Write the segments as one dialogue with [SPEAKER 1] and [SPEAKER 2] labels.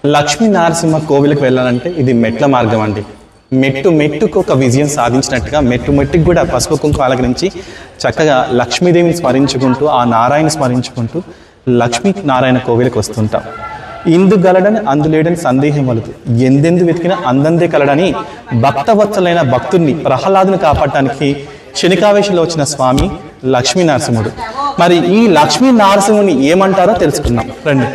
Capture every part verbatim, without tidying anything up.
[SPEAKER 1] లక్ష్మీ నరసింహ కోవిలకు వెళ్ళాలంటే ఇది మెట్ల మార్గం అండి. మెట్టు మెట్టుకు ఒక విజయం సాధించినట్టుగా మెట్టు మెట్టుకు కూడా పసుపు కుంకుమ అలంకరించి చక్కగా లక్ష్మీదేవిని స్మరించుకుంటూ ఆ నారాయణ స్మరించుకుంటూ లక్ష్మీ నారాయణ కోవిలకు వస్తుంటాం. ఇందు గలడని అందులేడని సందేహం వలదు, ఎందెందు వెతికినా అందందే కలడని భక్తవత్సలైన భక్తుడిని ప్రహ్లాదుని కాపాడటానికి క్షణికావేశంలో వచ్చిన స్వామి లక్ష్మీ నరసింహుడు. మరి ఈ లక్ష్మీ నరసింహుని ఏమంటారో తెలుసుకుందాం రండి.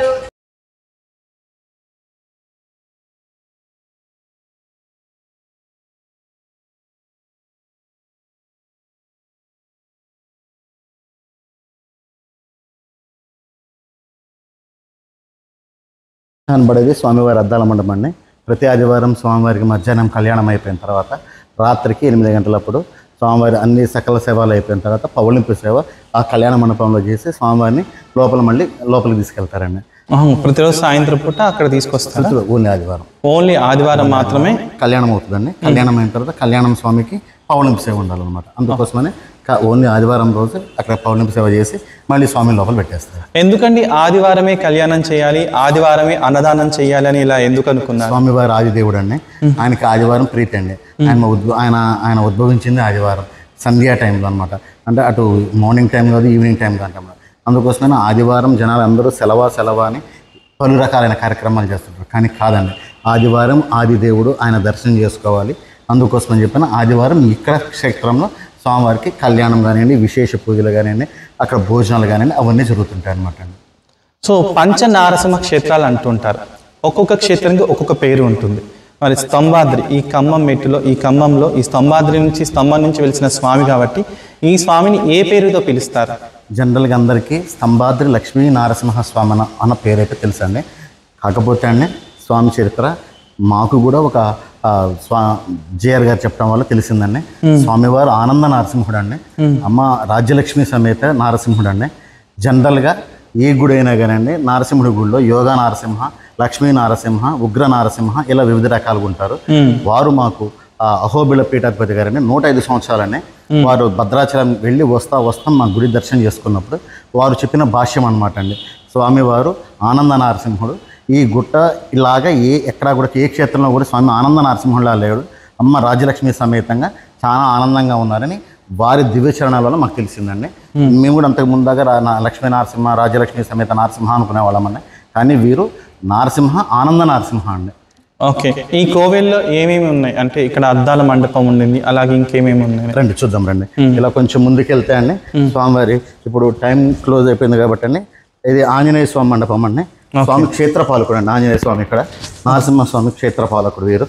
[SPEAKER 2] కనబడేది స్వామివారి అద్దాల మండపం అండి. ప్రతి ఆదివారం స్వామివారికి మధ్యాహ్నం కళ్యాణం అయిపోయిన తర్వాత రాత్రికి ఎనిమిది గంటలప్పుడు స్వామివారి అన్ని సకల సేవలు అయిపోయిన తర్వాత పౌలింపు సేవ ఆ కళ్యాణ మండపంలో చేసి స్వామివారిని లోపల మళ్ళీ లోపలికి తీసుకెళ్తారండి.
[SPEAKER 1] ప్రతిరోజు సాయంత్రం పూట అక్కడ తీసుకొస్తారు.
[SPEAKER 2] ఓన్లీ ఆదివారం
[SPEAKER 1] ఓన్లీ ఆదివారం మాత్రమే
[SPEAKER 2] కళ్యాణం అవుతుందండి. కళ్యాణం అయిన తర్వాత కళ్యాణం స్వామికి పౌలింపు సేవ ఉండాలన్నమాట. అందుకోసమని ఓన్లీ ఆదివారం రోజు అక్కడ పౌర్ణమి సేవ చేసి మళ్ళీ స్వామి లోపల పెట్టేస్తారు.
[SPEAKER 1] ఎందుకండి ఆదివారమే కళ్యాణం చేయాలి, ఆదివారమే అన్నదానం చేయాలి అని ఇలా ఎందుకు అనుకున్నారు?
[SPEAKER 2] స్వామివారి ఆదిదేవుడు అండి, ఆయనకి ఆదివారం ప్రీతి అండి. ఆయన ఉద్భ ఆయన ఆయన ఉద్భవించింది ఆదివారం సంధ్యా టైంలో అనమాట. అంటే అటు మార్నింగ్ టైం కాదు, ఈవినింగ్ టైం కాదు అనమాట. అందుకోసమైనా ఆదివారం జనాలు అందరూ సెలవా సెలవా అని పలు రకాలైన కార్యక్రమాలు చేస్తుంటారు. కానీ కాదండి, ఆదివారం ఆదిదేవుడు ఆయన దర్శనం చేసుకోవాలి. అందుకోసమని చెప్పిన ఆదివారం ఇక్కడ క్షేత్రంలో స్వామివారికి కళ్యాణం కానివ్వండి, విశేష పూజలు కానివ్వండి, అక్కడ భోజనాలు కానివ్వండి, అవన్నీ జరుగుతుంటాయి అనమాట అండి.
[SPEAKER 1] సో పంచ నారసింహ క్షేత్రాలు అంటుంటారు. ఒక్కొక్క క్షేత్రానికి ఒక్కొక్క పేరు ఉంటుంది. మరి స్తంభాద్రి ఈ ఖమ్మం మెట్టులో ఈ ఖమ్మంలో ఈ స్తంభాద్రి నుంచి స్తంభం నుంచి వెలిసిన స్వామి కాబట్టి ఈ స్వామిని ఏ పేరుతో పిలుస్తారు?
[SPEAKER 2] జనరల్గా అందరికీ స్తంభాద్రి లక్ష్మీ నరసింహ స్వామి అన్న పేరైతే తెలుసండి. కాకపోతే అండి స్వామి చరిత్ర మాకు కూడా ఒక స్వా జేఆర్ గారు చెప్పడం వల్ల తెలిసిందండి. స్వామివారు ఆనంద నరసింహుడు అండి, అమ్మ రాజ్యలక్ష్మి సమేత నరసింహుడు అండి. జనరల్గా ఏ గుడి అయినా కానండి నరసింహుడి గుడిలో యోగా నరసింహ, లక్ష్మీ నరసింహ, ఉగ్ర నరసింహ ఇలా వివిధ రకాలుగా ఉంటారు. వారు మాకు అహోబిళ పీఠాధిపతి గారండి నూట ఐదు సంవత్సరాలని వారు భద్రాచలం వెళ్ళి వస్తా వస్తా మా గుడి దర్శనం చేసుకున్నప్పుడు వారు చెప్పిన భాష్యం అనమాట అండి. స్వామివారు ఆనంద నరసింహుడు. ఈ గుట్ట ఇలాగా ఏ ఎక్కడా కూడా ఏ క్షేత్రంలో కూడా స్వామి ఆనంద నరసింహుడిలా లేడు, అమ్మ రాజ్యలక్ష్మి సమేతంగా చాలా ఆనందంగా ఉన్నారని వారి దివ్యచరణాల వల్ల మాకు తెలిసిందండి. మేము కూడా అంతకు ముందుగా లక్ష్మీ నరసింహ రాజ్యలక్ష్మి సమేత నరసింహ అనుకునే వాళ్ళమని, కానీ వీరు నరసింహ ఆనంద నరసింహ అండి.
[SPEAKER 1] ఓకే, ఈ కోవెల్లో ఏమేమి ఉన్నాయి అంటే ఇక్కడ అద్దాల మండపం ఉండింది, అలాగే ఇంకేమేమి ఉన్నాయి
[SPEAKER 2] రండి చూద్దాం రండి. ఇలా కొంచెం ముందుకు వెళ్తే అండి స్వామివారి ఇప్పుడు టైం క్లోజ్ అయిపోయింది కాబట్టి అండి ఇది ఆంజనేయ స్వామి మండపం అండి. స్వామి క్షేత్రపాలకుడు అండి ఆంజనేయ స్వామి, ఇక్కడ నరసింహస్వామి క్షేత్రపాలకుడు వీరు.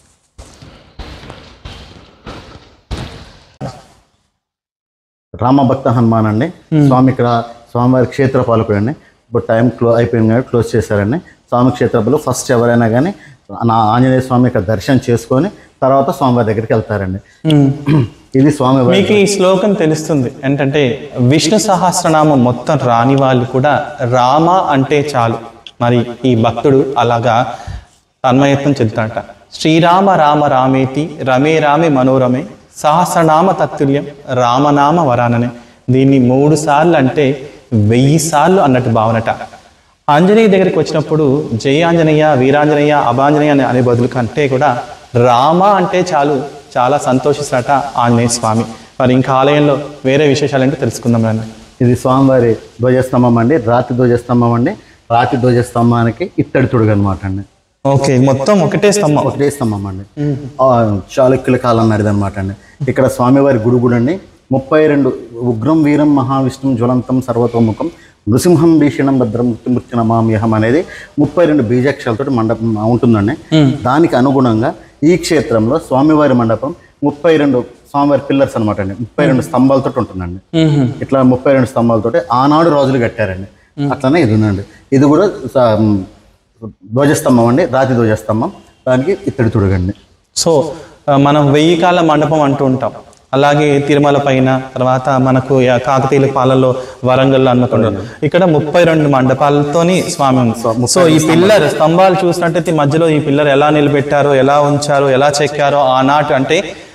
[SPEAKER 2] రామభక్త హనుమాన్ అండి స్వామి, ఇక్కడ స్వామివారి క్షేత్రపాలకుడు అండి. ఇప్పుడు టైం క్లో అయిపోయింది కాబట్టి క్లోజ్ చేశారండి. స్వామి క్షేత్రపాలు ఫస్ట్ ఎవరైనా కానీ నా ఆంజనేయ స్వామి ఇక్కడ దర్శనం చేసుకొని తర్వాత స్వామివారి దగ్గరికి వెళ్తారండి. ఇది స్వామి.
[SPEAKER 1] మీకు ఈ శ్లోకం తెలుస్తుంది ఏంటంటే విష్ణు సహస్రనామం మొత్తం రాని వాళ్ళు కూడా రామ అంటే చాలు. మరి ఈ భక్తుడు అలాగా తన్మయత్వం చెందుతాడట. శ్రీరామ రామ రామేతి రమే రామే మనోరమే సహస్రనామ తత్తుల్యం రామనామ వరాననే. దీన్ని మూడు సార్లు అంటే వెయ్యి సార్లు అన్నట్టు భావనట. ఆంజనేయ దగ్గరికి వచ్చినప్పుడు జయ ఆంజనేయ, వీరాంజనేయ, అభాంజనేయ అనే అనే బదులు కంటే కూడా రామ అంటే చాలు చాలా సంతోషిస్తాట ఆంజనేయ స్వామి. మరి ఇంకా ఆలయంలో వేరే విశేషాలు అంటే తెలుసుకుందాం రండి.
[SPEAKER 2] ఇది స్వామివారి ధ్వజస్తంభం అండి, రాతి ధ్వజస్తంభం అండి. రాతి ధ్వజస్తంభానికి ఇత్తడి తొడుగు అనమాట అండి.
[SPEAKER 1] ఓకే, మొత్తం ఒకటే స్తంభం
[SPEAKER 2] ఒకటే స్తంభం అండి. చాళుక్యుల కాలం నాటిది అనమాట అండి. ఇక్కడ స్వామివారి గుడి కూడా అండి ముప్పై రెండు ఉగ్రం వీరం మహావిష్ణుం జ్వలంతం సర్వతోముఖం నృసింహం భీషణం భద్రం మృత్యుమృత్యు నమామ్యహం అనేది ముప్పై రెండు బీజాక్షరాలతో మండపం ఉంటుందండి. దానికి అనుగుణంగా ఈ క్షేత్రంలో స్వామివారి మండపం ముప్పై రెండు స్వామివారి పిల్లర్స్ అనమాట అండి, ముప్పై రెండు స్తంభాలతో ఉంటుందండి. ఇట్లా ముప్పై రెండు స్తంభాలతో ఆనాడు రాజులు కట్టారండి. అట్లనే ఇది ఉందండి. ఇది కూడా ధ్వజస్తంభం అండి, రాతి ధ్వజస్తంభం, దానికి ఇత్తడి తొడుగండి.
[SPEAKER 1] సో మనం వెయ్యి కాల మండపం అంటూ ఉంటాం. అలాగే తిరుమల పైన తర్వాత మనకు కాకతీయుల పాలలో వరంగల్లో అనుకుంటాం. ఇక్కడ ముప్పై రెండు మండపాలతోని స్వామి ఉంది. సో ఈ పిల్లర్ స్తంభాలు చూసినట్టయితే మధ్యలో ఈ పిల్లర్ ఎలా నిలబెట్టారో, ఎలా ఉంచారో, ఎలా చెక్కారో ఆనాటి అంటే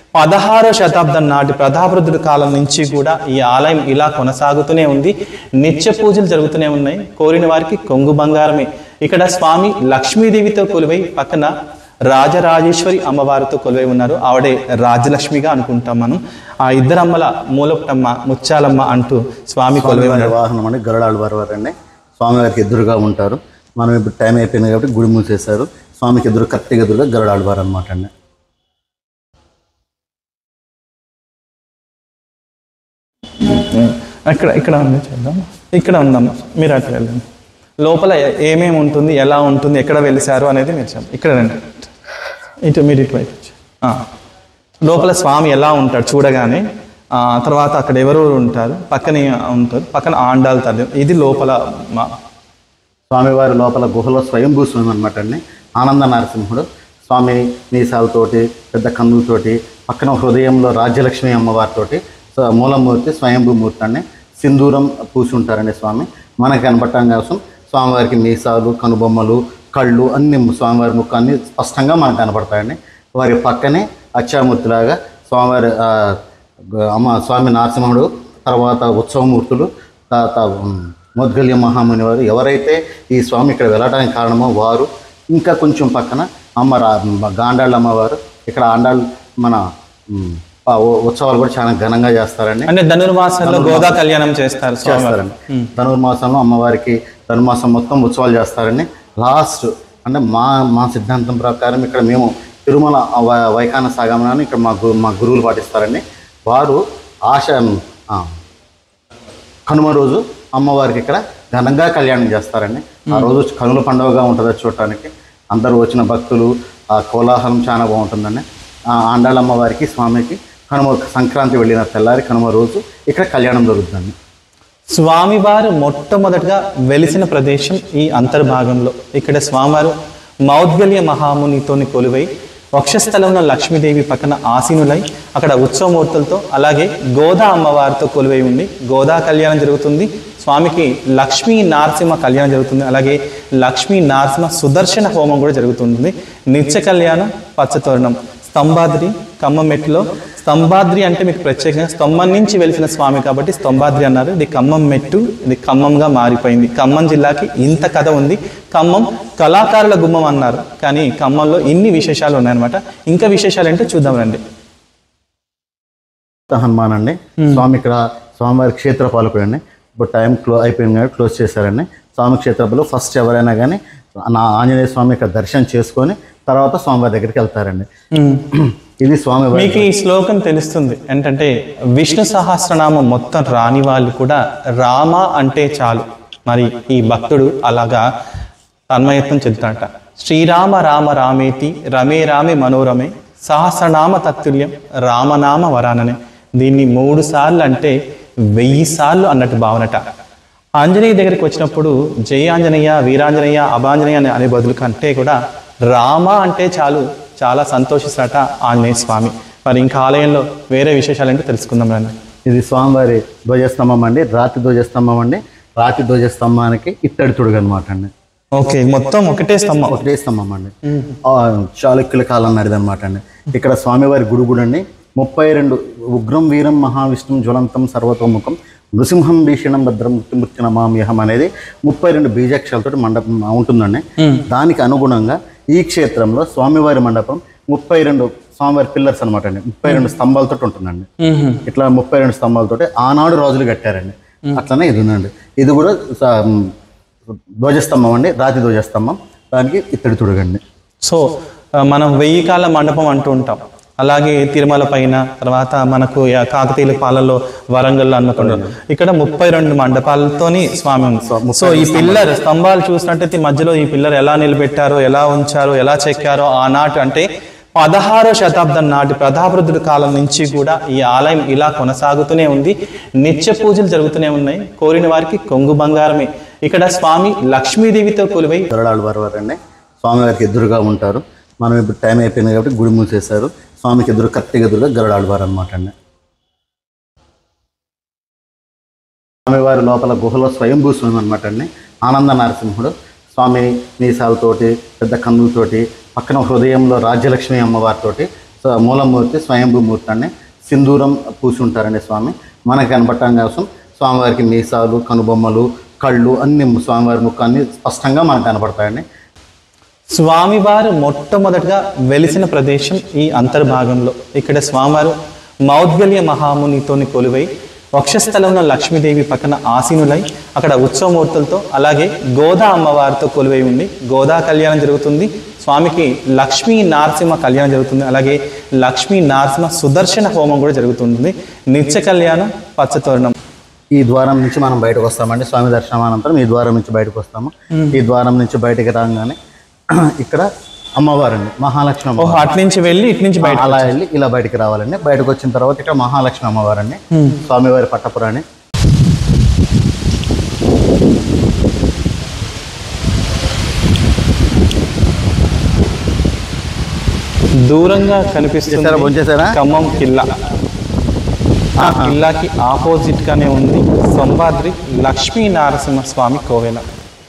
[SPEAKER 1] పదహారో శతాబ్దం నాటి ప్రతాపరుద్రుడి కాలం నుంచి కూడా ఈ ఆలయం ఇలా కొనసాగుతూనే ఉంది. నిత్య పూజలు జరుగుతూనే ఉన్నాయి. కోరిన వారికి కొంగు బంగారమే. ఇక్కడ స్వామి లక్ష్మీదేవితో కొలువై పక్కన రాజరాజేశ్వరి అమ్మవారితో కొలువై ఉన్నారు. ఆవిడే రాజలక్ష్మిగా అనుకుంటాం మనం. ఆ ఇద్దరు అమ్మల మూలపుటమ్మ ముచ్చాలమ్మ అంటూ స్వామి కొలువై ఉన్నారు.
[SPEAKER 2] వాహనం అండి గరుడాళ్వారు వారు అండి. స్వామివారికి ఎదురుగా ఉంటారు. మనం ఇప్పుడు టైం అయిపోయింది కాబట్టి గుడి మూసేశారు. స్వామికి ఎదురు కరెక్ట్గా ఎదురుగా గరుడాళ్వారు అనమాట అండి.
[SPEAKER 1] ఇక్కడ ఇక్కడ ఉంది చూద్దాం. ఇక్కడ ఉందమ్మా, మీరు అట్లా వెళ్ళండి. లోపల ఏమేమి ఉంటుంది, ఎలా ఉంటుంది, ఎక్కడ వెలిసారు అనేది మీరు చెప్పండి. ఇక్కడ రండి, ఇటు మీరు ఇటువైపు వచ్చి. లోపల స్వామి ఎలా ఉంటాడు చూడగానే. తర్వాత అక్కడ ఎవరు ఉంటారు, పక్కనే ఉంటారు, పక్కన ఆండాలు తల్లి. ఇది లోపల మా
[SPEAKER 2] స్వామివారి లోపల గుహలో స్వయంభూ స్వామి అనమాట అండి. ఆనంద నరసింహుడు స్వామి మీసాలతోటి పెద్ద కన్నులతోటి పక్కన హృదయంలో రాజ్యలక్ష్మి అమ్మవారితోటి మూలమూర్తి స్వయంభూమూర్తి అండి. సింధూరం పూసి ఉంటారండి స్వామి. మనకి కనపడటం కోసం స్వామివారికి మీసాలు, కనుబొమ్మలు, కళ్ళు అన్ని స్వామివారి ముఖం అన్ని స్పష్టంగా మనకు కనపడతాయండి. వారి పక్కనే అక్షామూర్తిలాగా స్వామివారి అమ్మ స్వామి నరసింహుడు, తర్వాత ఉత్సవమూర్తులు, తర్వాత మోద్గల్య మహాముని వారు ఎవరైతే ఈ స్వామి ఇక్కడ వెళ్ళడానికి కారణమో వారు, ఇంకా కొంచెం పక్కన అమ్మ రా గాండాళ్ళ అమ్మవారు. ఇక్కడ ఆండాళ్ళు మన ఉత్సవాలు కూడా చాలా ఘనంగా చేస్తారండి.
[SPEAKER 1] అంటే ధనుర్మాసంలో గోదా కళ్యాణం చేస్తారు
[SPEAKER 2] చేస్తారండి. ధనుర్మాసంలో అమ్మవారికి ధనుర్మాసం మొత్తం ఉత్సవాలు చేస్తారండి. లాస్ట్ అంటే మా మా సిద్ధాంతం ప్రకారం ఇక్కడ మేము తిరుమల వైఖాన సాగమనాన్ని ఇక్కడ మా గు మా గురువులు పాటిస్తారండి. వారు ఆశ కనుమ రోజు అమ్మవారికి ఇక్కడ ఘనంగా కళ్యాణం చేస్తారండి. ఆ రోజు కనుల పండుగగా ఉంటుంది చూడటానికి. అందరూ వచ్చిన భక్తులు ఆ కోలాహలం చాలా బాగుంటుందండి. ఆ ఆండాళ్ళ అమ్మవారికి స్వామికి కనుమ సంక్రాంతి వెళ్ళిన తెల్లారి కనుమ రోజు ఇక్కడ కళ్యాణం జరుగుతుందండి.
[SPEAKER 1] స్వామివారు మొట్టమొదటిగా వెలిసిన ప్రదేశం ఈ అంతర్భాగంలో. ఇక్కడ స్వామివారు మౌద్గల్య మహామునితోని కొలువై వక్షస్థలంలో లక్ష్మీదేవి పక్కన ఆసీనులై అక్కడ ఉత్సవమూర్తులతో అలాగే గోదా అమ్మవారితో కొలువై ఉండి గోదా కళ్యాణం జరుగుతుంది. స్వామికి లక్ష్మీ నరసింహ కళ్యాణం జరుగుతుంది. అలాగే లక్ష్మీ నరసింహ సుదర్శన హోమం కూడా జరుగుతుంది. నిత్య కళ్యాణం, పచ్చతోరణం, స్తంభాద్రి ఖమ్మం మెట్టులో. స్తంభాద్రి అంటే మీకు ప్రత్యేకంగా స్తంభం నుంచి వెలిసిన స్వామి కాబట్టి స్తంభాద్రి అన్నారు. ఇది ఖమ్మం మెట్టు, ఇది ఖమ్మంగా మారిపోయింది. ఖమ్మం జిల్లాకి ఇంత కథ ఉంది. ఖమ్మం కళాకారుల గుమ్మం అన్నారు, కానీ ఖమ్మంలో ఇన్ని విశేషాలు ఉన్నాయన్నమాట. ఇంకా విశేషాలు ఏంటో చూద్దాం రండి.
[SPEAKER 2] హనుమాన్ అండి స్వామి ఇక్కడ స్వామివారి క్షేత్రపాలకుడు అండి. ఇప్పుడు టైం క్లో అయిపోయింది కాబట్టి క్లోజ్ చేశారండి. స్వామి క్షేత్రపాలు ఫస్ట్ ఎవరైనా కానీ నా ఆంజనేయ స్వామి ఇక్కడ దర్శనం చేసుకొని తర్వాత స్వామివారి దగ్గరికి వెళ్తారండి. ఇది స్వామి.
[SPEAKER 1] మీకు ఈ శ్లోకం తెలుస్తుంది ఏంటంటే విష్ణు సహస్రనామం మొత్తం రాని వాళ్ళు కూడా రామ అంటే చాలు. మరి ఈ భక్తుడు అలాగా తన్మయత్వం చెందుతాడట. శ్రీరామ రామ రామేతి రమే రామే మనోరమే సహస్రనామ తత్తుల్యం రామనామ వరాననే. దీన్ని మూడు సార్లు అంటే వెయ్యి సార్లు అన్నట్టు భావనట. ఆంజనేయ దగ్గరికి వచ్చినప్పుడు జయ ఆంజనేయ, వీరాంజనేయ, అభాంజనేయ అనే అనే బదులు కంటే కూడా రామ అంటే చాలు చాలా సంతోషిస్తాట ఆంజనేయ స్వామి. మరి ఇంకా ఆలయంలో వేరే విశేషాలు అంటే తెలుసుకుందాం రండి.
[SPEAKER 2] ఇది స్వామివారి ధ్వజస్తంభం అండి. రాతి ధ్వజస్తంభం అండి. రాతి ధ్వజస్తంభానికి ఇత్తడి తొడుగు అనమాట అండి.
[SPEAKER 1] ఓకే, మొత్తం ఒకటే స్తంభం.
[SPEAKER 2] ఒకటే స్తంభం అండి. చాళుక్యుల కాలం నాటిది అనమాట అండి. ఇక్కడ స్వామివారి గుడి కూడా అండి. ముప్పై రెండు ఉగ్రం వీరం మహావిష్ణుం జ్వలంతం సర్వతోముఖం నృసింహం భీషణం భద్రం మృత్యుమృత్యు నమామ్యహం అనేది ముప్పై రెండు బీజాక్షరాలతో మండపం ఉంటుందండి. దానికి అనుగుణంగా ఈ క్షేత్రంలో స్వామివారి మండపం ముప్పై రెండు స్వామివారి పిల్లర్స్ అనమాట అండి. ముప్పై రెండు స్తంభాలతో ఉంటుందండి. ఇట్లా ముప్పై రెండు స్తంభాలతో ఆనాడు రాజులు కట్టారండి. అట్లనే ఇది ఉందండి. ఇది కూడా ధ్వజస్తంభం అండి. రాతి ధ్వజస్తంభం, దానికి ఇత్తడి తొడుగండి.
[SPEAKER 1] సో మనం వెయ్యి కాల మండపం అంటూ ఉంటాం. అలాగే తిరుమల పైన, తర్వాత మనకు కాకతీయుల పాలలో వరంగల్లో అనుకుంటాం. ఇక్కడ ముప్పై రెండు మండపాలతోని స్వామి ఉంది. సో ఈ పిల్లర్ స్తంభాలు చూసినట్టయితే మధ్యలో ఈ పిల్లర్ ఎలా నిలబెట్టారో, ఎలా ఉంచారో, ఎలా చెక్కారో ఆనాటి అంటే పదహారో శతాబ్దం నాటి ప్రతాపరుద్రుడి కాలం నుంచి కూడా ఈ ఆలయం ఇలా కొనసాగుతూనే ఉంది. నిత్య పూజలు జరుగుతూనే ఉన్నాయి. కోరిన వారికి కొంగు బంగారమే. ఇక్కడ స్వామి లక్ష్మీదేవితో కొలువై
[SPEAKER 2] గరుడాళ్వారు అండి స్వామివారికి ఎదురుగా ఉంటారు. మనం ఇప్పుడు టైం అయిపోయింది కాబట్టి గుడి మూసేశారు. స్వామికి ఎదురు కరెక్ట్గా ఎదురుగా గరుడాళ్వారు అనమాట అండి. స్వామివారి లోపల గుహలో స్వయంభూ స్వామి అనమాట అండి. ఆనంద నరసింహుడు స్వామి మీసాలతోటి పెద్ద కన్నులతోటి పక్కన హృదయంలో రాజ్యలక్ష్మి అమ్మవారితోటి మూలమూర్తి స్వయంభూమూర్తి అండి. సింధూరం పూసి ఉంటారండి స్వామి. మనకు కనపడటం కోసం స్వామివారికి మీసాలు, కనుబొమ్మలు, కళ్ళు అన్ని స్వామివారి ముఖాన్ని స్పష్టంగా మనకు కనపడతాయండి.
[SPEAKER 1] స్వామివారు మొట్టమొదటిగా వెలిసిన ప్రదేశం ఈ అంతర్భాగంలో. ఇక్కడ స్వామివారు మౌద్గల్య మహామునితోని కొలువై వక్షస్థలంలో లక్ష్మీదేవి పక్కన ఆసీనులై అక్కడ ఉత్సవమూర్తులతో అలాగే గోదా అమ్మవారితో కొలువై ఉండి గోదా కళ్యాణం జరుగుతుంది. స్వామికి లక్ష్మీ నరసింహ కళ్యాణం జరుగుతుంది. అలాగే లక్ష్మీ నరసింహ సుదర్శన హోమం కూడా జరుగుతుంది. నిత్య కళ్యాణం, పచ్చతోరణం.
[SPEAKER 2] ఈ ద్వారం నుంచి మనం బయటకు వస్తామండి. స్వామి దర్శనం అనంతరం ఈ ద్వారం నుంచి బయటకు వస్తాము. ఈ ద్వారం నుంచి బయటకు రాగానే ఇక్కడ అమ్మవారండి, మహాలక్ష్మి అమ్మవారు.
[SPEAKER 1] అటు నుంచి వెళ్ళి ఇటు నుంచి బయట
[SPEAKER 2] అలా వెళ్ళి ఇలా బయటకు రావాలండి. బయటకు వచ్చిన తర్వాత ఇక్కడ మహాలక్ష్మి అమ్మవారండి, స్వామివారి పట్టపురాణి.
[SPEAKER 1] దూరంగా కనిపిస్తుంది ఖమ్మం కిల్లా. ఆ కిల్లాకి ఆపోజిట్ గానే ఉంది సొంబాద్రి లక్ష్మీ నరసింహస్వామి కోవెల.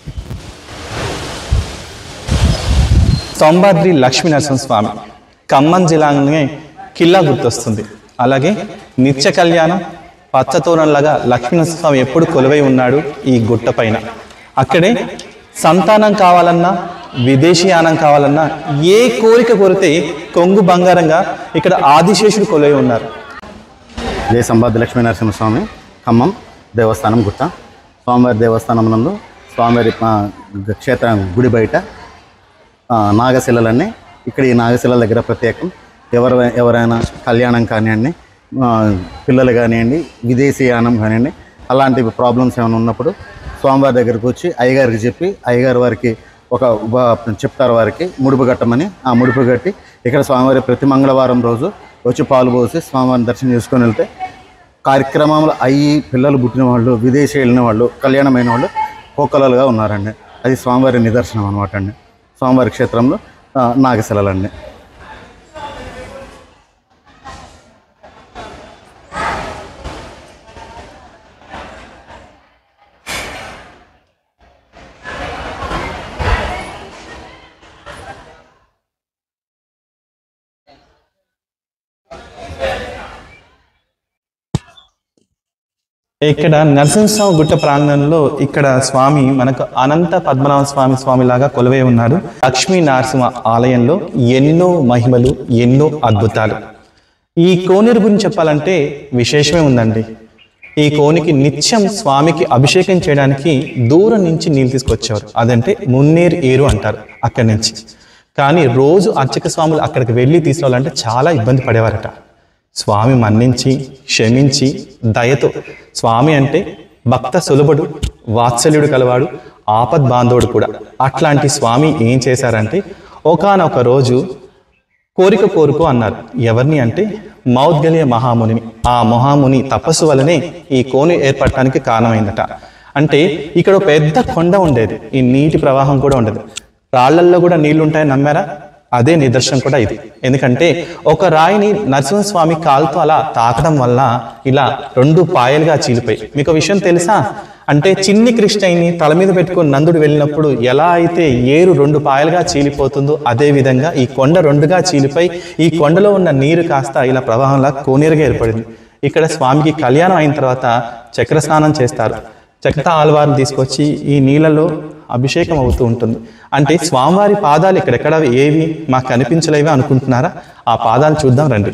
[SPEAKER 1] సొంబాద్రి లక్ష్మీ నరసింహస్వామి ఖమ్మం జిల్లానే కిల్లా గుర్తొస్తుంది. అలాగే నిత్య కళ్యాణం, పచ్చతోరణంలాగా లక్ష్మీ నరసింహస్వామి ఎప్పుడు కొలువై ఉన్నాడు ఈ గుట్ట పైన. అక్కడే సంతానం కావాలన్నా, విదేశీయానం కావాలన్నా, ఏ కోరిక కోరితే కొంగు బంగారంగా ఇక్కడ ఆదిశేషుడు కొలువై ఉన్నారు.
[SPEAKER 2] జయ సంబాద్రి లక్ష్మీ నరసింహస్వామి ఖమ్మం దేవస్థానం గుట్ట. స్వామివారి దేవస్థానం నందు స్వామివారి క్షేత్రం గుడి బయట నాగశిలలన్నీ. ఇక్కడ ఈ నాగశిలల దగ్గర ప్రత్యేకం. ఎవరు ఎవరైనా కళ్యాణం కానివ్వండి, పిల్లలు కానివ్వండి, విదేశీయానం కానివ్వండి, అలాంటి ప్రాబ్లమ్స్ ఏమైనా ఉన్నప్పుడు స్వామివారి దగ్గరకు వచ్చి అయ్యగారికి చెప్పి అయ్యగారు వారికి ఒక చెప్తారు, వారికి ముడుపు కట్టమని. ఆ ముడుపు కట్టి ఇక్కడ స్వామివారి ప్రతి మంగళవారం రోజు వచ్చి పాలు పోసి స్వామివారిని దర్శనం చేసుకొని వెళ్తే కార్యక్రమంలో అయ్యి పిల్లలు పుట్టిన వాళ్ళు, విదేశీ వెళ్ళిన వాళ్ళు, కళ్యాణమైన వాళ్ళు కోకలలుగా ఉన్నారండి. అది స్వామివారి నిదర్శనం అనమాట అండి. స్వామివారి క్షేత్రంలో నాగశిలలండి.
[SPEAKER 1] ఇక్కడ నరసింహస్వామి గుట్ట ప్రాంగణంలో ఇక్కడ స్వామి మనకు అనంత పద్మనాభ స్వామి స్వామి లాగా కొలువై ఉన్నాడు. లక్ష్మీ నరసింహ ఆలయంలో ఎన్నో మహిమలు, ఎన్నో అద్భుతాలు. ఈ కోనేరు గురించి చెప్పాలంటే విశేషమే ఉందండి. ఈ కోనికి నిత్యం స్వామికి అభిషేకం చేయడానికి దూరం నుంచి నీళ్ళు తీసుకొచ్చేవారు. అదంటే మున్నేరు ఏరు అంటారు అక్కడి నుంచి. కానీ రోజు అర్చక స్వాములు అక్కడికి వెళ్ళి తీసుకురావాలంటే చాలా ఇబ్బంది పడేవారట. స్వామి మన్నించి క్షమించి దయతో, స్వామి అంటే భక్త సులభుడు, వాత్సల్యుడు కలవాడు, ఆపద్ బాంధవుడు కూడా. అట్లాంటి స్వామి ఏం చేశారంటే ఒకానొక రోజు కోరిక కోరుకో అన్నారు. ఎవరిని అంటే మౌద్గల్య మహామునిని. ఆ మహాముని తపస్సు వల్లనే ఈ కోని ఏర్పడటానికి కారణమైందట. అంటే ఇక్కడ పెద్ద కొండ ఉండేది, ఈ నీటి ప్రవాహం కూడా ఉండదు, రాళ్లల్లో కూడా నీళ్లు ఉంటాయని నమ్మారా? అదే నిదర్శనం కూడా ఇది. ఎందుకంటే ఒక రాయిని నరసింహస్వామి కాలుతో అలా తాకడం వల్ల ఇలా రెండు పాయలుగా చీలిపోయి. మీకు విషయం తెలుసా? అంటే చిన్ని కృష్ణయ్యని తల మీద పెట్టుకుని నందుడు వెళ్ళినప్పుడు ఎలా అయితే ఏరు రెండు పాయలుగా చీలిపోతుందో అదే విధంగా ఈ కొండ రెండుగా చీలిపోయి ఈ కొండలో ఉన్న నీరు కాస్త ఇలా ప్రవాహంలా కోనేరుగా ఏర్పడింది. ఇక్కడ స్వామికి కళ్యాణం అయిన తర్వాత చక్ర స్నానం చేస్తారు. చక్ర ఆల్వారిని తీసుకొచ్చి ఈ నీళ్ళలో అభిషేకం అవుతూ ఉంటుంది. అంటే స్వామివారి పాదాలు ఇక్కడెక్కడ ఏవి మాకు కనిపించలేవే అనుకుంటున్నారా? ఆ పాదాలు చూద్దాం రండి.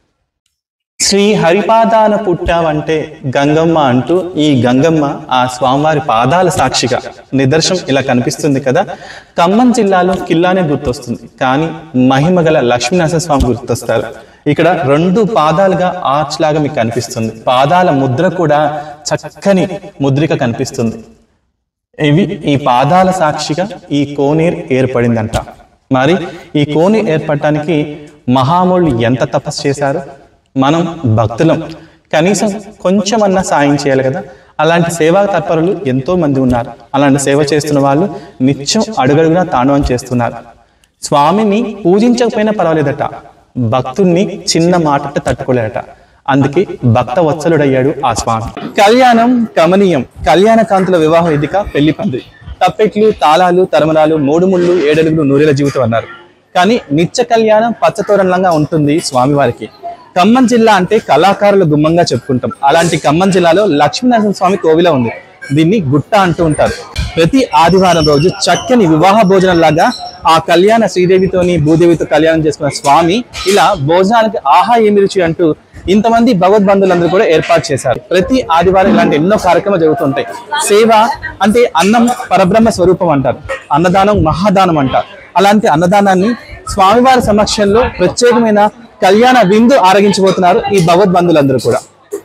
[SPEAKER 1] శ్రీ హరిపాదాన పుట్టావంటే గంగమ్మ అంటూ ఈ గంగమ్మ ఆ స్వామివారి పాదాల సాక్షిగా నిదర్శనం ఇలా కనిపిస్తుంది కదా. ఖమ్మం జిల్లాలో కిల్లానే గుర్తొస్తుంది, కానీ మహిమగల లక్ష్మీనరసింహ స్వామి గుర్తొస్తారు. ఇక్కడ రెండు పాదాలుగా ఆర్చ్ లాగా మీకు కనిపిస్తుంది. పాదాల ముద్ర కూడా చక్కని ముద్రిక కనిపిస్తుంది. ఇవి ఈ పాదాల సాక్షిగా ఈ కోనేరు ఏర్పడిందంట. మరి ఈ కోనేరు ఏర్పడటానికి మహాములు ఎంత తపస్సు చేశారు? మనం భక్తులం, కనీసం కొంచెమన్నా సాయం చేయాలి కదా. అలాంటి సేవా తత్పరులు ఎంతో మంది ఉన్నారు. అలాంటి సేవ చేస్తున్న వాళ్ళు నిత్యం అడుగడుగునా తాండవం చేస్తున్నారు. స్వామిని పూజించకపోయినా పర్వాలేదట, భక్తుల్ని చిన్న మాట తట్టుకోలేదట. అందుకే భక్త వత్సలుడయ్యాడు ఆ స్వామి. కళ్యాణం కమనీయం. కళ్యాణ కాంతుల వివాహ వేదిక పెళ్లి పందిరి. తప్పెట్లు, తాళాలు, తరమరాలు, మూడు ముళ్ళు, ఏడలుగులు, నూరేల జీవితం అన్నారు. కానీ నిత్య కళ్యాణం పచ్చతోరణంగా ఉంటుంది స్వామివారికి. ఖమ్మం జిల్లా అంటే కళాకారుల గుమ్మంగా చెప్పుకుంటాం. అలాంటి ఖమ్మం జిల్లాలో లక్ష్మీనరసింహ స్వామి కోవిల ఉంది. దీన్ని గుట్ట అంటూ ఉంటారు. ప్రతి ఆదివారం రోజు చక్కని వివాహ భోజనం లాగా ఆ కళ్యాణ శ్రీదేవితోని భూదేవితో కళ్యాణం చేసుకున్న స్వామి ఇలా భోజనానికి ఆహా ఏమి రుచి అంటూ ఇంతమంది భగవద్బంధులందరూ కూడా ఏర్పాటు చేశారు. ప్రతి ఆదివారం ఇలాంటి ఎన్నో కార్యక్రమాలు జరుగుతుంటాయి. సేవ అంటే అన్నం పరబ్రహ్మ స్వరూపం అంటారు, అన్నదానం మహాదానం అంటారు. అలాంటి అన్నదానాన్ని స్వామివారి సమక్షంలో ప్రత్యేకమైన కళ్యాణ విందు ఆరగించబోతున్నారు ఈ భగవద్బంధులందరూ కూడా.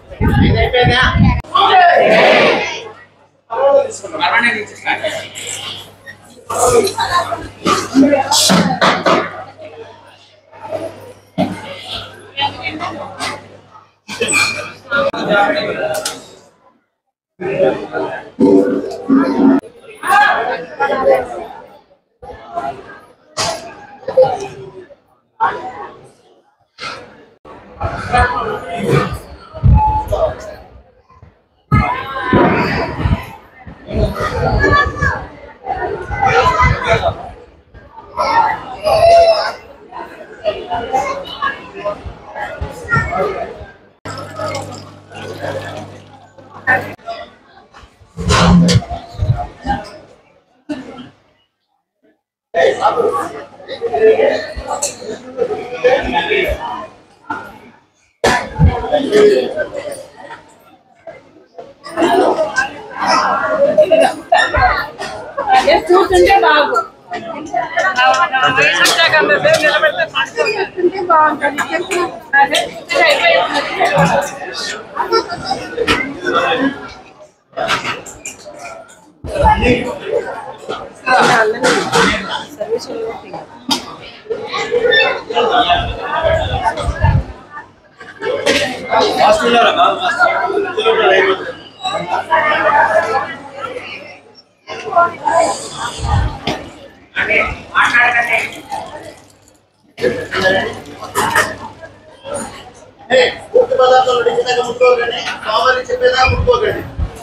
[SPEAKER 3] చూస్తుంటే బాగు బాగుంటుంది.
[SPEAKER 2] చెప్పేదా ముట్టుకోకండి.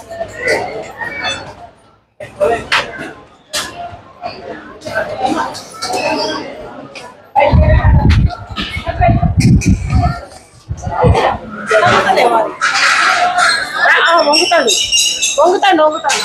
[SPEAKER 3] వంగుతాడు వంగుతాడు వంగుతాడు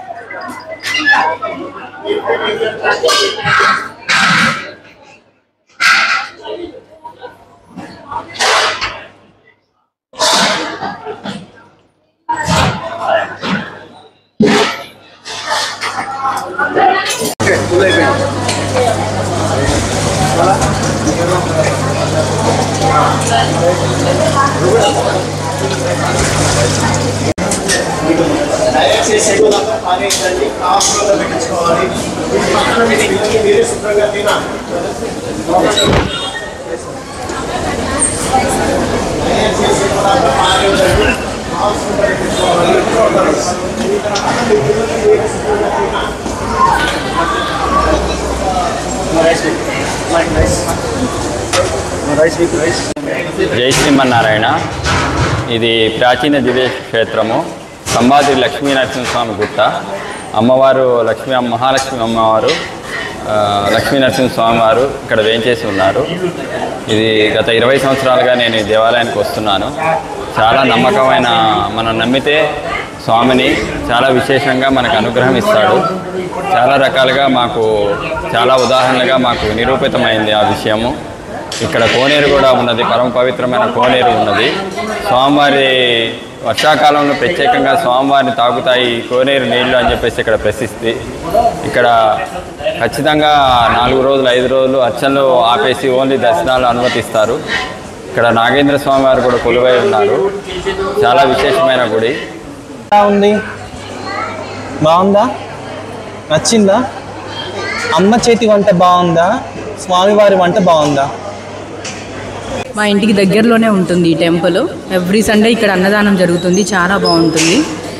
[SPEAKER 4] జై శ్రీమన్నారాయణ. ఇది ప్రాచీన దివ్య క్షేత్రము సంబాద్రి లక్ష్మీ నరసింహస్వామి గుట్ట. అమ్మవారు లక్ష్మీ మహాలక్ష్మి అమ్మవారు లక్ష్మీ నరసింహస్వామి వారు ఇక్కడ వేంచేసి ఉన్నారు. ఇది గత ఇరవై సంవత్సరాలుగా నేను ఈ దేవాలయానికి వస్తున్నాను. చాలా నమ్మకమైన, మనం నమ్మితే స్వామిని చాలా విశేషంగా మనకు అనుగ్రహం ఇస్తాడు. చాలా రకాలుగా మాకు చాలా ఉదాహరణలుగా మాకు నిరూపితమైంది ఆ విషయము. ఇక్కడ కోనేరు కూడా ఉన్నది, పరమ పవిత్రమైన కోనేరు ఉన్నది. స్వామివారి వర్షాకాలంలో ప్రత్యేకంగా స్వామివారిని తాగుతాయి కోనేరు నీళ్లు అని చెప్పేసి ఇక్కడ ప్రసిద్ధి. ఇక్కడ ఖచ్చితంగా నాలుగు రోజులు ఐదు రోజులు అర్చనలు ఆపేసి ఓన్లీ దర్శనాలు అనుమతిస్తారు. ఇక్కడ నాగేంద్ర స్వామి వారు కూడా కొలువై ఉన్నారు. చాలా విశేషమైన గుడి.
[SPEAKER 1] ఉంది, బాగుందా? నచ్చిందా? అమ్మ చేతి వంట బాగుందా? స్వామివారి వంట బాగుందా?
[SPEAKER 5] మా ఇంటికి దగ్గరలోనే ఉంటుంది ఈ టెంపుల్. ఎవ్రీ సండే ఇక్కడ అన్నదానం జరుగుతుంది, చాలా బాగుంటుంది.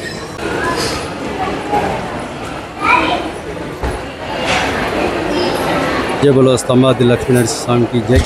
[SPEAKER 6] జై బలో స్తంభాద్రి లక్ష్మీనరసింహ స్వామికి జై.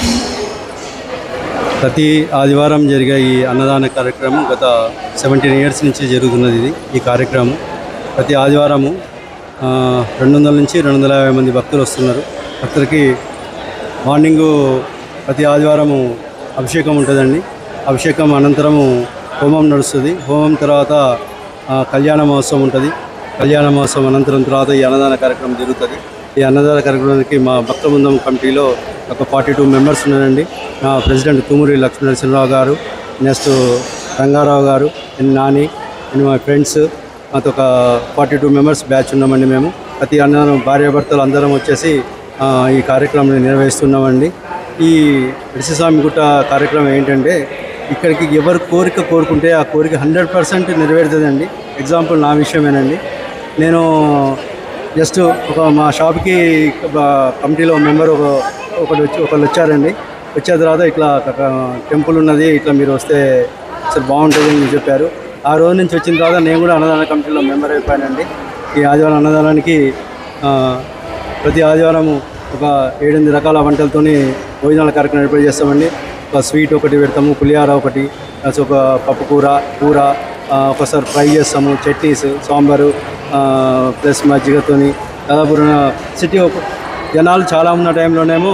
[SPEAKER 6] ప్రతి ఆదివారం జరిగే ఈ అన్నదాన కార్యక్రమం గత సెవెంటీన్ ఇయర్స్ నుంచి జరుగుతున్నది. ఇది ఈ కార్యక్రమం ప్రతి ఆదివారము రెండు వందల నుంచి రెండు వందల యాభై మంది భక్తులు వస్తున్నారు. భక్తులకి మార్నింగు ప్రతి ఆదివారము అభిషేకం ఉంటుందండి. అభిషేకం అనంతరము హోమం నడుస్తుంది. హోమం తర్వాత కళ్యాణ మహోత్సవం ఉంటుంది. కళ్యాణ మహోత్సవం అనంతరం తర్వాత ఈ అన్నదాన కార్యక్రమం జరుగుతుంది. ఈ అన్నదాన కార్యక్రమానికి మా భక్త బృందం కమిటీలో ఒక ఫార్టీ టూ మెంబర్స్ ఉన్నారండి. నా ప్రెసిడెంట్ తుమ్మూరి లక్ష్మీ నరసింహరావు గారు, నెక్స్ట్ రంగారావు గారు, నాని అండ్ మా ఫ్రెండ్స్, మాతో ఒక ఫార్టీ టూ మెంబర్స్ బ్యాచ్ ఉన్నామండి. మేము ప్రతి అన్నదానం భార్యాభర్తలు అందరం వచ్చేసి ఈ కార్యక్రమాన్ని నిర్వహిస్తున్నామండి. ఈ రిషిస్వామి గుట్ట కార్యక్రమం ఏంటంటే ఇక్కడికి ఎవరు కోరిక కోరుకుంటే ఆ కోరిక హండ్రెడ్ పర్సెంట్ నెరవేరుతుందండి. ఎగ్జాంపుల్ నా విషయమేనండి. నేను జస్ట్ ఒక మా షాప్కి కమిటీలో మెంబర్ ఒక ఒకటి వచ్చి ఒకళ్ళు వచ్చారండి. వచ్చిన తర్వాత ఇట్లా టెంపుల్ ఉన్నది, ఇట్లా మీరు వస్తే అసలు బాగుంటుంది అని చెప్పారు. ఆ రోజు నుంచి వచ్చిన తర్వాత నేను కూడా అన్నదాన కమిటీలో మెంబర్ అయిపోయానండి. ఈ ఆదివారం అన్నదానానికి ప్రతి ఆదివారము ఒక ఏడెనిమిది రకాల వంటలతోని భోజనాల కార్యక్రమం ఏర్పాటు చేస్తామండి. ఒక స్వీట్ ఒకటి పెడతాము, పులిహార ఒకటి, ఒక పప్పు కూర కూర ఒకసారి ఫ్రై చేస్తాము, చట్నీస్, సాంబారు ప్లస్ మజ్జిగతోని. దాదాపు సిటీ జనాలు చాలా ఉన్న టైంలోనేమో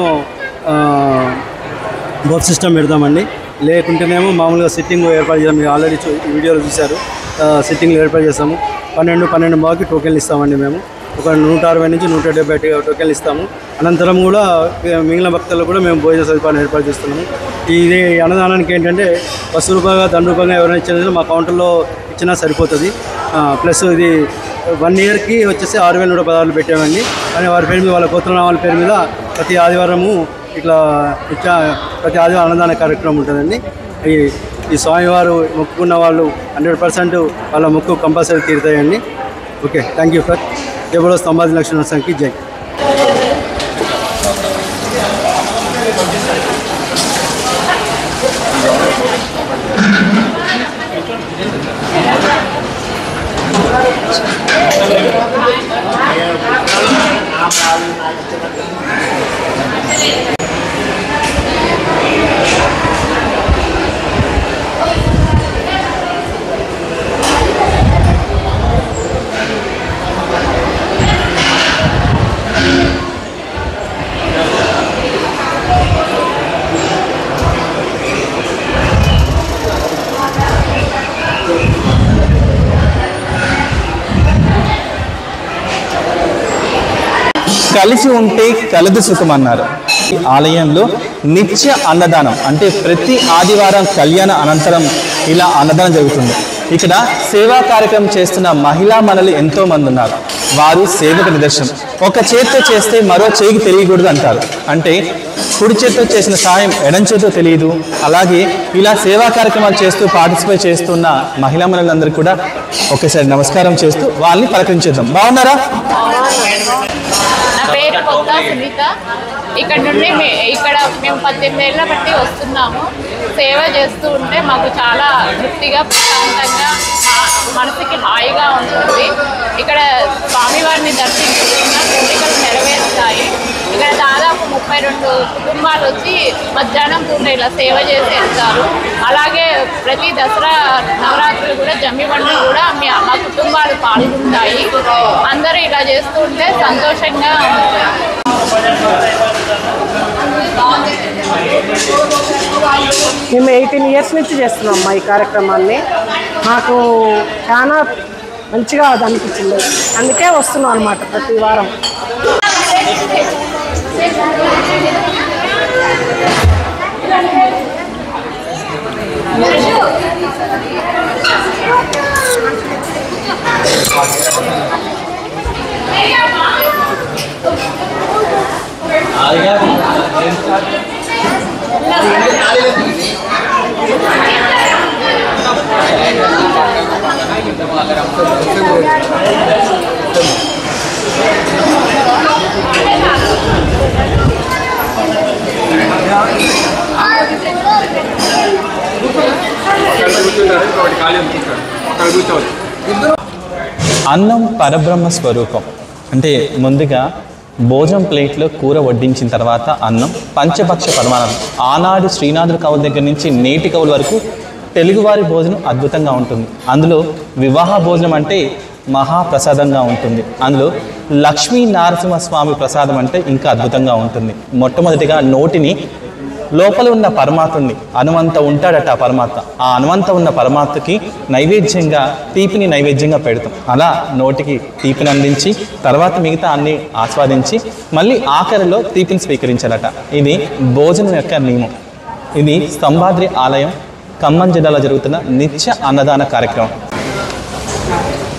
[SPEAKER 6] బఫ్ సిస్టమ్ పెడతామండి. లేకుంటేనేమో మామూలుగా సిట్టింగ్ ఏర్పాటు చేస్తాం. మీరు ఆల్రెడీ చూ వీడియోలో చూశారు. సిట్టింగ్లు ఏర్పాటు చేస్తాము. పన్నెండు పన్నెండు బాకి టోకెన్లు ఇస్తామండి. మేము ఒక నూట అరవై నుంచి నూట డెబ్బై టోకెన్లు ఇస్తాము. అనంతరం కూడా మిగిలిన భక్తులకు కూడా మేము భోజన సదుపాయాన్ని ఏర్పాటు చేస్తున్నాము. ఇది అన్నదానానికి ఏంటంటే పసు రూపాయగా దండ రూపాయగా ఎవరైనా ఇచ్చినా మా కౌంటర్లో ఇచ్చినా సరిపోతుంది. ప్లస్ ఇది వన్ ఇయర్కి వచ్చేసి ఆరు వేల నూట పదహారులు పెట్టామండి. కానీ వారి పేరు మీద, వాళ్ళ గోత్రనామాల పేరు మీద ప్రతి ఆదివారము ఇట్లా ఇచ్చా ప్రతి ఆదివారం అన్నదాన కార్యక్రమం ఉంటుందండి. ఈ ఈ స్వామివారు మొక్కుకున్న వాళ్ళు హండ్రెడ్ పర్సెంట్ వాళ్ళ మొక్కు కంపల్సరీ తీరుతాయండి. Okay, thank you sir. జై బోలో సంబాది లక్ష్మీ నరసింహకి జై.
[SPEAKER 1] కలిసి ఉంటే కలదు సుఖం అన్నారు. ఈ ఆలయంలో నిత్య అన్నదానం అంటే ప్రతి ఆదివారం కళ్యాణ అనంతరం ఇలా అన్నదానం జరుగుతుంది. ఇక్కడ సేవా కార్యక్రమం చేస్తున్న మహిళా మనలు ఎంతో మంది ఉన్నారు. వారు సేవకు నిదర్శనం. ఒక చేత్తో చేస్తే మరో చేయికి తెలియకూడదు అంటారు. అంటే కుడి చేత్తో చేసిన సాయం ఎడం చేత్తో తెలియదు. అలాగే ఇలా సేవా కార్యక్రమాలు చేస్తూ పార్టిసిపేట్ చేస్తున్న మహిళా మనలందరికీ కూడా ఒకేసారి నమస్కారం చేస్తూ వాళ్ళని పలకరించేద్దాం. బాగున్నారా?
[SPEAKER 7] నా పేరు కొత్త సునీత. ఇక్కడ నుండి మే ఇక్కడ మేము పద్దెనిమిది ఏళ్ళ బట్టి వస్తున్నాము. సేవ చేస్తూ ఉంటే మాకు చాలా తృప్తిగా, ప్రశాంతంగా, మనసుకి హాయిగా ఉంటుంది. ఇక్కడ స్వామివారిని దర్శించుకున్న కోరికలు నెరవేరుతాయి. ఇక్కడ దాదాపు ముప్పై రెండు కుటుంబాలు వచ్చి మధ్యాహ్నం పూట ఇలా సేవ చేసి వెళ్తారు. అలాగే ప్రతి దసరా నవరాత్రులు కూడా జమ్మిబండ్లు కూడా మీ మా కుటుంబాలు పాల్గొంటాయి. అందరూ ఇలా చేస్తూ ఉంటే సంతోషంగా ఉంటుంది.
[SPEAKER 3] మేము ఎయిటీన్ ఇయర్స్ నుంచి చేస్తున్నాం మా ఈ కార్యక్రమాన్ని. మాకు చాలా మంచిగా అనిపించింది. అందుకే వస్తున్నాం అన్నమాట ప్రతి వారం.
[SPEAKER 1] అన్నం పరబ్రహ్మ స్వరూపం. అంటే ముందుగా భోజనం ప్లేట్లో కూర వడ్డించిన తర్వాత అన్నం పంచభక్ష పరమాన్నం. ఆనాడు శ్రీనాథుడి కవుల దగ్గర నుంచి నేటి కవుల వరకు తెలుగువారి భోజనం అద్భుతంగా ఉంటుంది. అందులో వివాహ భోజనం అంటే మహాప్రసాదంగా ఉంటుంది. అందులో లక్ష్మీ నరసింహస్వామి ప్రసాదం అంటే ఇంకా అద్భుతంగా ఉంటుంది. మొట్టమొదటిగా నోటిని లోపల ఉన్న పరమాత్ముని, హనుమంత ఉంటాడట ఆ పరమాత్మ, ఆ హనుమంత ఉన్న పరమాత్మకి నైవేద్యంగా తీపిని నైవేద్యంగా పెడతాం. అలా నోటికి తీపిని అందించి తర్వాత మిగతా అన్ని ఆస్వాదించి మళ్ళీ ఆఖరిలో తీపిని స్వీకరించాలట. ఇది భోజనం యొక్క నియమం. ఇది స్తంభాద్రి ఆలయం ఖమ్మం జిల్లాలో జరుగుతున్న నిత్య అన్నదాన కార్యక్రమం.